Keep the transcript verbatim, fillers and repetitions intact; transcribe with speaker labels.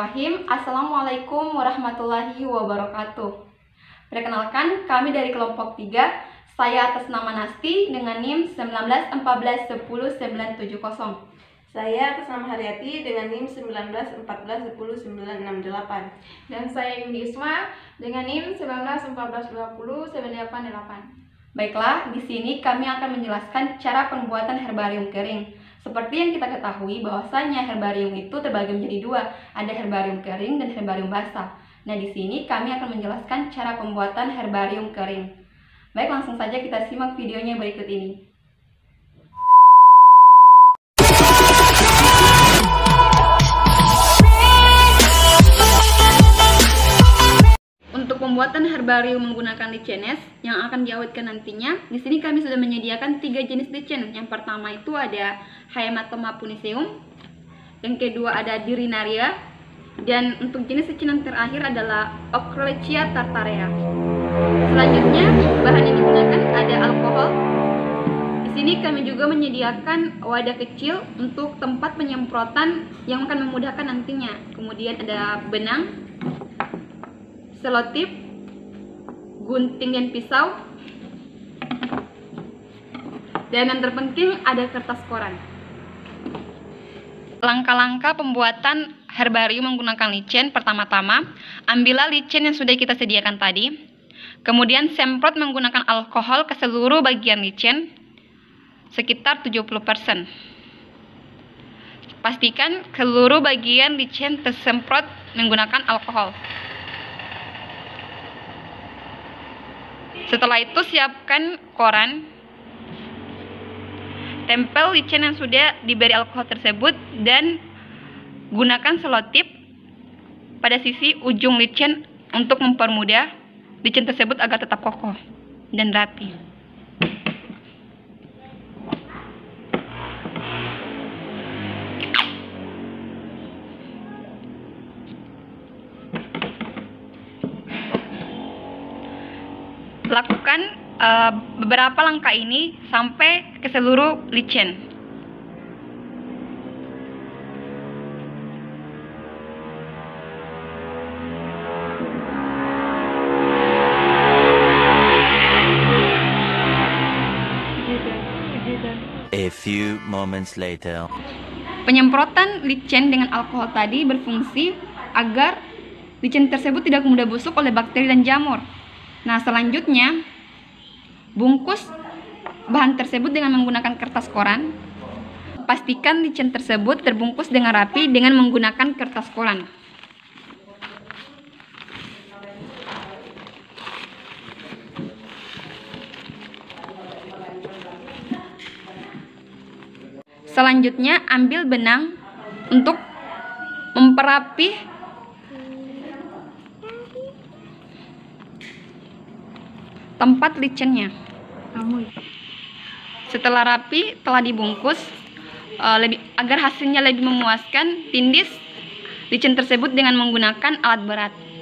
Speaker 1: Bismillahirrahmanirrahim. Assalamualaikum warahmatullahi wabarakatuh. Perkenalkan, kami dari kelompok tiga. Saya atas nama Nasti dengan N I M sembilan belas empat belas sepuluh sembilan tujuh nol.
Speaker 2: Saya atas nama Haryati dengan N I M sembilan belas empat belas sepuluh sembilan enam delapan.
Speaker 3: Dan saya Yuni Isma dengan N I M sembilan belas empat belas dua puluh sembilan delapan delapan.
Speaker 1: Baiklah, di sini kami akan menjelaskan cara pembuatan herbarium kering. Seperti yang kita ketahui bahwasanya herbarium itu terbagi menjadi dua, ada herbarium kering dan herbarium basah. Nah, di sini kami akan menjelaskan cara pembuatan herbarium kering. Baik, langsung saja kita simak videonya berikut ini. Untuk pembuatan herbarium menggunakan lichenes yang akan diawetkan nantinya, di sini kami sudah menyediakan tiga jenis lichen. Yang pertama itu ada Haematoma puniceum, yang kedua ada Dirinaria, dan untuk jenis lichen yang terakhir adalah Ochrolecia tartarea. Selanjutnya, bahan yang digunakan ada alkohol. Di sini kami juga menyediakan wadah kecil untuk tempat penyemprotan yang akan memudahkan nantinya. Kemudian ada benang, selotip, gunting dan pisau, dan yang terpenting ada kertas koran. Langkah-langkah pembuatan herbarium menggunakan lichen: pertama-tama, ambillah lichen yang sudah kita sediakan tadi, kemudian semprot menggunakan alkohol ke seluruh bagian lichen sekitar tujuh puluh persen. Pastikan seluruh bagian lichen tersemprot menggunakan alkohol. Setelah itu siapkan koran, tempel lichen yang sudah diberi alkohol tersebut, dan gunakan selotip pada sisi ujung lichen untuk mempermudah lichen tersebut agar tetap kokoh dan rapi. Lakukan uh, beberapa langkah ini sampai ke seluruh lichen.
Speaker 4: A few moments later.
Speaker 1: Penyemprotan lichen dengan alkohol tadi berfungsi agar lichen tersebut tidak mudah busuk oleh bakteri dan jamur. Nah, selanjutnya bungkus bahan tersebut dengan menggunakan kertas koran. Pastikan lichen tersebut terbungkus dengan rapi dengan menggunakan kertas koran. Selanjutnya, ambil benang untuk memperapih tempat lichennya. Setelah rapi, telah dibungkus, uh, lebih, agar hasilnya lebih memuaskan, tindis lichen tersebut dengan menggunakan alat berat.